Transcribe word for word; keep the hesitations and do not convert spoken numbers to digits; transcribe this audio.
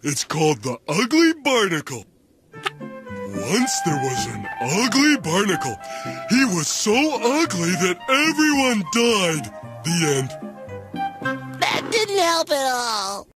It's called the ugly barnacle. Once there was an ugly barnacle. He was so ugly that everyone died. The end. That didn't help at all.